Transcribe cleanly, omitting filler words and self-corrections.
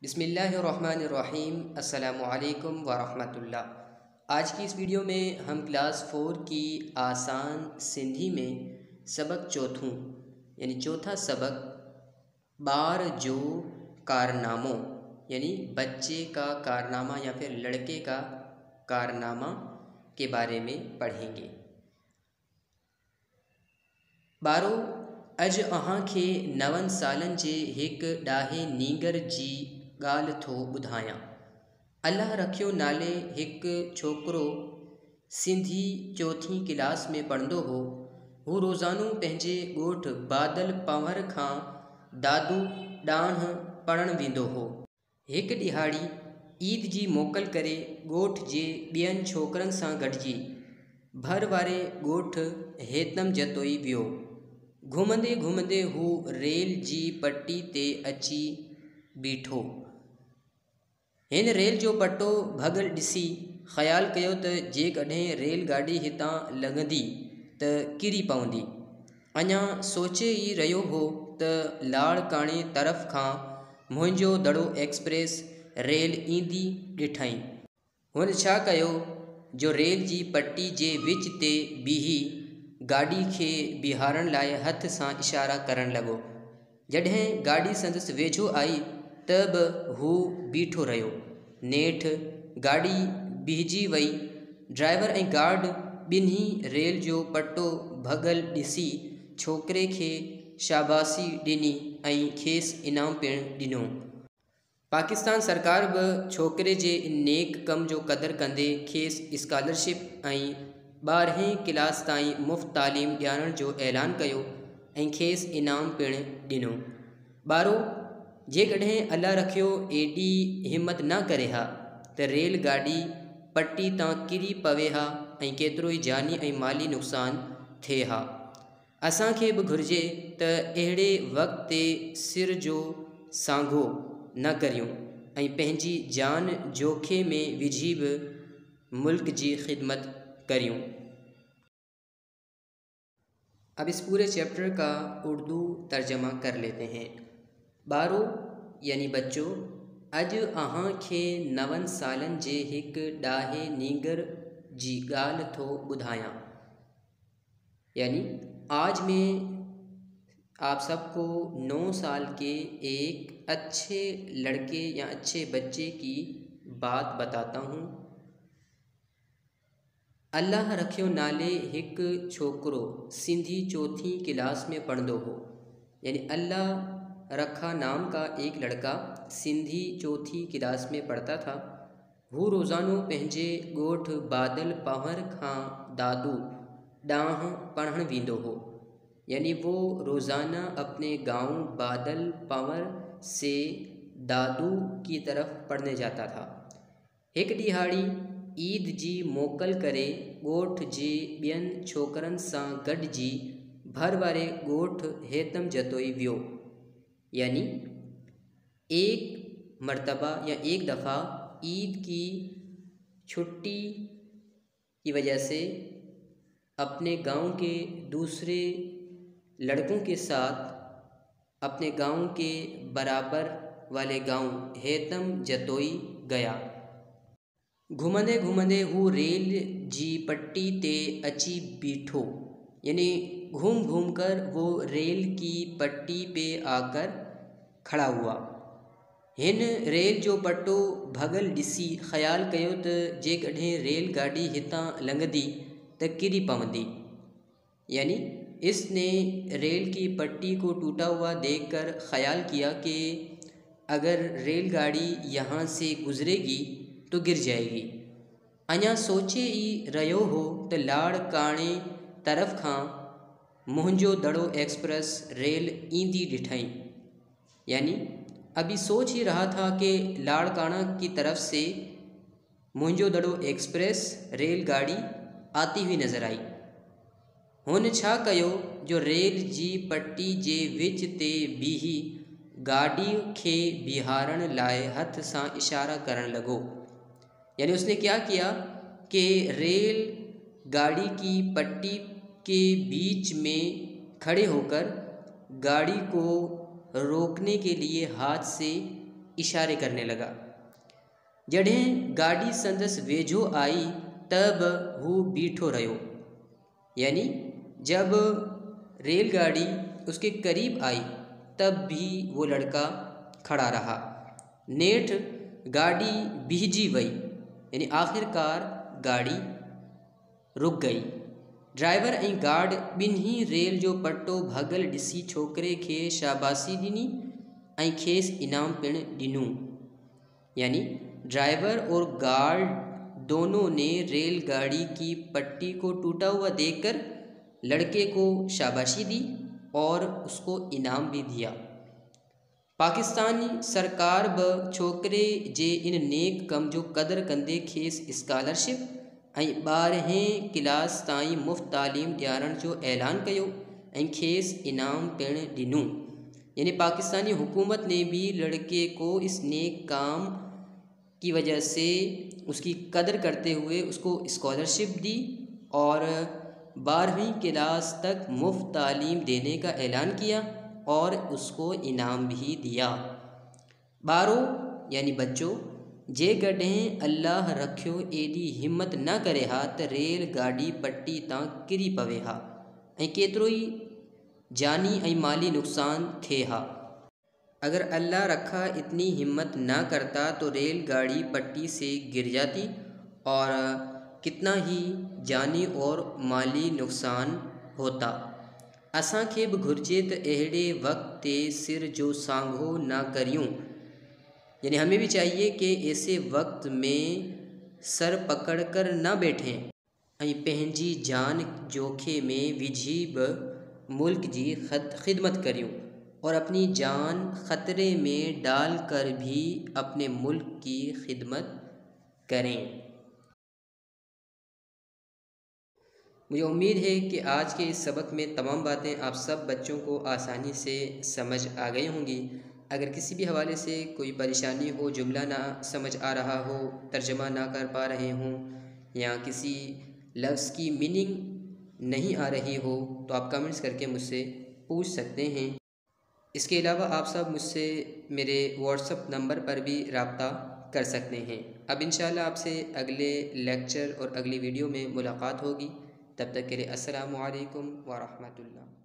बिस्मिल्लाहिर्रहमानिर्रहीम। अस्सलामुअलैकुम वरहमतुल्लाह। आज की इस वीडियो में हम क्लास 4 की आसान सिंधी में सबक चौथों यानी चौथा सबक बार जो कारनामों यानी बच्चे का कारनामा या फिर लड़के का कारनामा के बारे में पढ़ेंगे। बारो अज अहां खे 9 सालन जे हिक ॾाहे नीगर जी ॻाल्हि थो ॿुधायां। अल्लाह रखियो नाले हिकु छोकिरो सिंधी चौथी क्लास में पढ़ंदो हो। हू रोज़ानो पंहिंजे ॻोठ बादल पंवर खां दादू ॾांहुं पढ़णु वेंदो हो। हिकु ॾिहाड़ी ईद जी मोकल करे ॻोठ जे ॿियनि छोकरनि सां गॾिजी भर वारे ॻोठ हेतम जतोई वियो। घुमंदे घुमंदे हू रेल जी पट्टी ते अची बीठो। हिन रेल जो पट्टो भॻल ॾिसी ख़्यालु कयो त जेकॾहिं रेलगाॾी हितां लंघंदी त किरी पवंदी। अञा सोचे ई रहियो हो त लाड़काणे तरफ़ खां मुंहिंजो दड़ो एक्सप्रेस रेल ईंदी ॾिठईं। हुन छा कयो जो रेल जी पट्टी जे विच ते बीही गाॾी खे बीहारण लाइ हथ सां इशारा करण लॻो। जॾहिं गाॾी संदसि वेझो आई त बि हू बीठो रहियो। नेठि गाॾी बीहजी वई। ड्राइवर ऐं गार्ड ॿिन्ही रेल जो पट्टो भॻल ॾिसी छोकिरे खे शाबाशी ॾिनी ऐं खेसि इनाम पिणु ॾिनो। पाकिस्तान सरकार बि छोकिरे जे इन नेक कम जो क़दुरु कंदे खेसि स्कॉलरशिप ऐं 12वीं क्लास ताईं मुफ़्त तालीम ॾियारण जो ऐलान कयो ऐं खेसि इनाम पिणु ॾिनो। ॿारो जेकॾहिं अल्लाह रखियो एॾी हिमत न करे हा त रेलगाॾी पट्टी तां किरी पवे हा ऐं केतिरो ई जानी ऐं माली नुक़सान थिए हा। असांखे बि घुरिजे त अहिड़े वक़्त ते सिर जो सांघो न करियूं ऐं पंहिंजी जान जोखे में विझी बि मुल्क जी ख़िदमत करियूं। अब इस पूरे चैप्टर का उर्दू तर्जमा कर लेते हैं। बारो यानी बच्चों, अज अहां खे 9 सालन जे हिक ॾाहे नीगर जी ॻाल्हि थो ॿुधायां। यानी आज मैं आप सबको 9 साल के एक अच्छे लड़के या अच्छे बच्चे की बात बताता हूँ। अल्लाह रखियो नाले हिक छोकरो सिंधी चौथी क्लास में पढ़ंदो हो। यानी अल्लाह रखा नाम का एक लड़का सिंधी चौथी क्लास में पढ़ता था। हू रोज़ानो पंहिंजे ॻोठ बादल पंवर खां दादू ॾांहुं पढ़णु वेंदो हो। यानी वो रोज़ाना अपने गांव बादल पंवर से दादू की तरफ पढ़ने जाता था। एक दिहाड़ी ईद जी मोकल करे ॻोठ जे ॿियनि छोकरनि सां गॾिजी भर वारे ॻोठ हेतम जतोई वियो। यानी एक मर्तबा या एक दफ़ा ईद की छुट्टी की वजह से अपने गांव के दूसरे लड़कों के साथ अपने गांव के बराबर वाले गांव हेतम जतोई गया। घुमंदे घुमंदे हू रेल जी पट्टी ते अची बीठो। यानी घूम घूम कर वो रेल की पट्टी पे आकर खड़ा हुआ। हिन रेल जो पट्टो भॻल ॾिसी ख़्यालु कयो त जेकॾहिं रेलगाॾी हितां लंघंदी त किरी पवंदी। यानी इसने रेल की पट्टी को टूटा हुआ देखकर ख्याल किया कि अगर रेलगाड़ी यहाँ से गुजरेगी तो गिर जाएगी। अञा सोचे ई रहियो हो त लाड़काणे तरफ़ खां मुंहिंजो दड़ो एक्सप्रेस रेल ईंदी ॾिठईं। यानी अभी सोच ही रहा था कि लाड़काना की तरफ से मुंहिंजो दड़ो एक्सप्रेस रेलगाड़ी आती हुई नज़र आई। हुन छा कयो जो रेल जी पट्टी जे विच ते बीही गाड़ी खे बीहारण लाइ हथ सां इशारा करण लॻो। यानी उसने क्या किया कि रेल गाड़ी की पट्टी के बीच में खड़े होकर गाड़ी को रोकने के लिए हाथ से इशारे करने लगा। जॾहिं गाड़ी संदसि वेझो आई तब हू बीठो रहियो, यानी जब रेलगाड़ी उसके करीब आई तब भी वो लड़का खड़ा रहा। नेठ गाड़ी बीहजी वई, यानी आखिरकार गाड़ी रुक गई। ड्राइवर ऐं गार्ड ॿिन्ही रेल जो पट्टो भॻल ॾिसी छोकिरे खे शाबाशी ॾिनी ऐं खेसि इनाम पिणु ॾिनो। यानी ड्राइवर और गार्ड दोनों ने रेलगाड़ी की पट्टी को टूटा हुआ देखकर लड़के को शाबाशी दी और उसको इनाम भी दिया। पाकिस्तानी सरकार बि छोकिरे जे इन नेक कम जो क़दुरु कंदे खेसि स्कॉलरशिप ऐं 12हें क्लास ताईं मुफ़्त तालीम ॾियारण जो ऐलान कयो ऐं खेसि इनाम पिणु ॾिनो। यानी पाकिस्तानी हुकूमत ने भी लड़के को इस नेक काम की वजह से उसकी कदर करते हुए उसको स्कॉलरशिप दी और 12वीं क्लास तक मुफ्त तालीम देने का ऐलान किया और उसको इनाम भी दिया। ॿारो यानी बच्चो, जेकॾहिं अल्लाह रखियो एॾी हिम्मत न करे हा त रेल गाॾी पट्टी तां किरी पवे हा ऐं केतिरो ई जानी ऐं माली नुक़सान थिए हा। अगर अल्लाह रखा इतनी हिम्मत ना करता तो रेलगाड़ी पट्टी से गिर जाती और कितना ही जानी और माली नुक़सान होता। असांखे बि घुर्जे त अहिड़े वक्त ते सिर जो सांघो ना करियूं, यानी हमें भी चाहिए कि ऐसे वक्त में सर पकड़ कर ना बैठें ऐं पंहिंजी जान जोखे में विझी बि मुल्क जी खिदमत करियूं और अपनी जान ख़तरे में डाल कर भी अपने मुल्क की खिदमत करें। मुझे उम्मीद है कि आज के इस सबक में तमाम बातें आप सब बच्चों को आसानी से समझ आ गई होंगी। अगर किसी भी हवाले से कोई परेशानी हो, जुमला ना समझ आ रहा हो, तर्जमा ना कर पा रहे हों या किसी लफ्ज़ की मीनिंग नहीं आ रही हो तो आप कमेंट्स करके मुझसे पूछ सकते हैं। इसके अलावा आप सब मुझसे मेरे व्हाट्सएप नंबर पर भी रब्ता कर सकते हैं। अब इंशाल्लाह आपसे अगले लेक्चर और अगली वीडियो में मुलाकात होगी। तब तक के लिए अस्सलामु अलैकुम व रहमतुल्लाह।